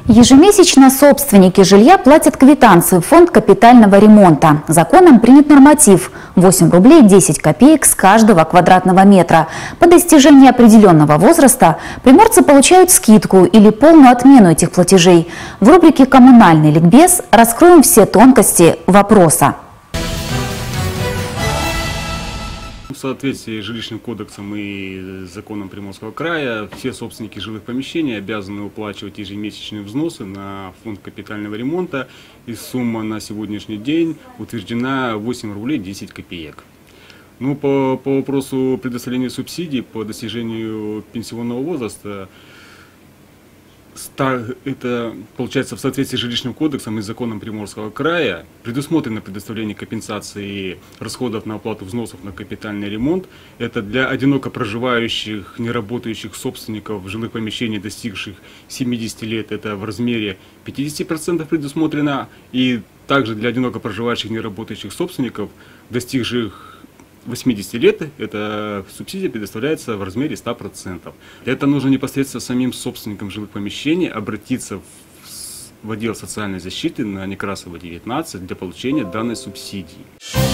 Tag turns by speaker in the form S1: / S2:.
S1: Ежемесячно собственники жилья платят квитанции в фонд капитального ремонта. Законом принят норматив – 8 рублей 10 копеек с каждого квадратного метра. По достижении определенного возраста приморцы получают скидку или полную отмену этих платежей. В рубрике «Коммунальный ликбез» раскроем все тонкости вопроса.
S2: В соответствии с жилищным кодексом и законом Приморского края, все собственники жилых помещений обязаны уплачивать ежемесячные взносы на фонд капитального ремонта, и сумма на сегодняшний день утверждена 8 рублей 10 копеек. Ну, по вопросу предоставления субсидий по достижению пенсионного возраста, это получается в соответствии с жилищным кодексом и законом Приморского края предусмотрено предоставление компенсации расходов на оплату взносов на капитальный ремонт. Это для одиноко проживающих, неработающих собственников жилых помещений, достигших 70 лет, это в размере 50% предусмотрено. И также для одиноко проживающих, неработающих собственников, достигших 80 лет, эта субсидия предоставляется в размере 100%. Для этого нужно непосредственно самим собственникам жилых помещений обратиться в отдел социальной защиты на Некрасова, 19 для получения данной субсидии.